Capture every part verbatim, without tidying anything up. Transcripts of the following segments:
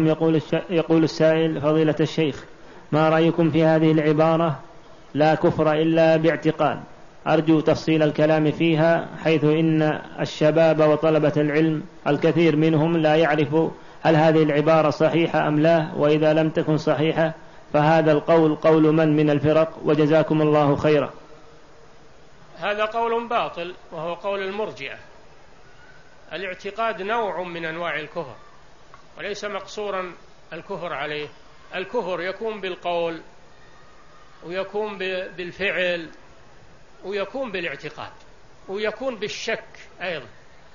عليكم. يقول, الش... يقول السائل: فضيلة الشيخ، ما رأيكم في هذه العبارة لا كفر إلا باعتقاد؟ أرجو تفصيل الكلام فيها، حيث إن الشباب وطلبة العلم الكثير منهم لا يعرف هل هذه العبارة صحيحة أم لا، وإذا لم تكن صحيحة فهذا القول قول من من الفرق؟ وجزاكم الله خيرا. هذا قول باطل، وهو قول المرجئة. الاعتقاد نوع من أنواع الكفر، وليس مقصورا الكفر عليه. الكفر يكون بالقول، ويكون بالفعل، ويكون بالاعتقاد، ويكون بالشك أيضا.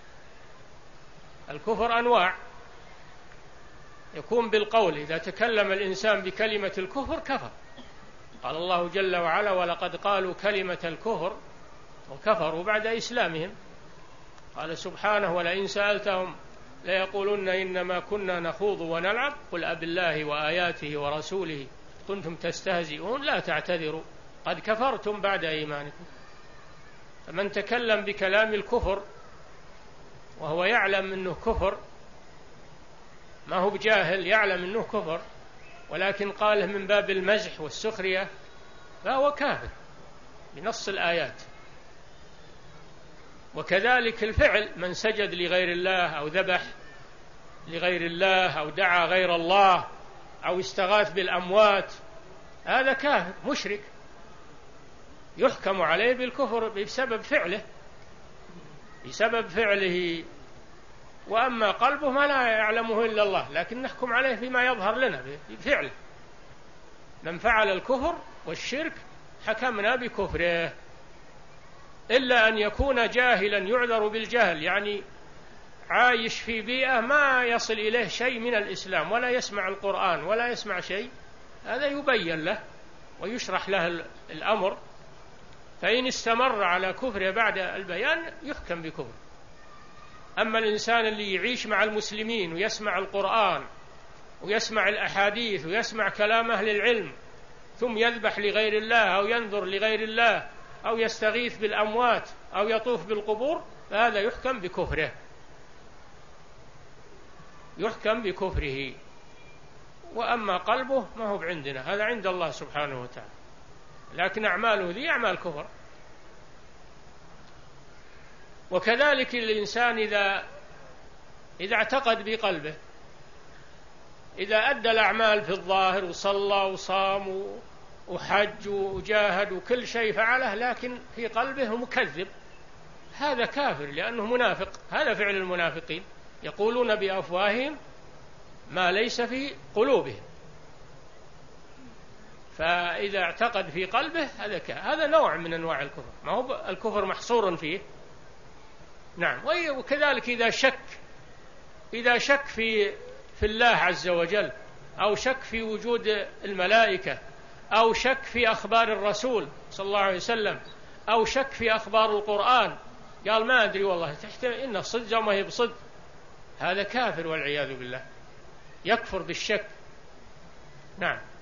الكفر أنواع، يكون بالقول، إذا تكلم الإنسان بكلمة الكفر كفر. قال الله جل وعلا: ولقد قالوا كلمة الكفر وكفروا بعد إسلامهم. قال سبحانه: ولئن سألتهم ليقولن إنما كنا نخوض ونلعب قل أبالله وآياته ورسوله كنتم تستهزئون لا تعتذروا قد كفرتم بعد إيمانكم. فمن تكلم بكلام الكفر وهو يعلم أنه كفر، ما هو بجاهل، يعلم أنه كفر، ولكن قاله من باب المزح والسخرية، فهو كافر بنص الآيات. وكذلك الفعل، من سجد لغير الله أو ذبح لغير الله أو دعا غير الله أو استغاث بالأموات، هذا كافر مشرك، يحكم عليه بالكفر بسبب فعله بسبب فعله وأما قلبه ما لا يعلمه إلا الله، لكن نحكم عليه فيما يظهر لنا بفعله. من فعل الكفر والشرك حكمنا بكفره، إلا أن يكون جاهلا يعذر بالجهل، يعني عايش في بيئة ما يصل إليه شيء من الإسلام، ولا يسمع القرآن ولا يسمع شيء، هذا يبين له ويشرح له الأمر، فإن استمر على كفره بعد البيان يحكم بكفر. أما الإنسان اللي يعيش مع المسلمين ويسمع القرآن ويسمع الأحاديث ويسمع كلام أهل العلم، ثم يذبح لغير الله أو ينذر لغير الله أو يستغيث بالأموات أو يطوف بالقبور، فهذا يحكم بكفره يحكم بكفره. وأما قلبه ما هو عندنا، هذا عند الله سبحانه وتعالى، لكن أعماله ذي أعمال كفر. وكذلك الإنسان إذا إذا اعتقد بقلبه، إذا أدى الأعمال في الظاهر وصلى وصام وحج وجاهد وكل شيء فعله، لكن في قلبه مكذب، هذا كافر لأنه منافق. هذا فعل المنافقين، يقولون بأفواههم ما ليس في قلوبهم. فإذا اعتقد في قلبه هذا هذا نوع من أنواع الكفر، ما هو الكفر محصور فيه. نعم. وكذلك إذا شك إذا شك في في الله عز وجل، أو شك في وجود الملائكة، أو شك في أخبار الرسول صلى الله عليه وسلم، أو شك في أخبار القرآن، قال ما أدري والله تحتمل إن صدق أو ما هي بصدق، هذا كافر والعياذ بالله، يكفر بالشك. نعم.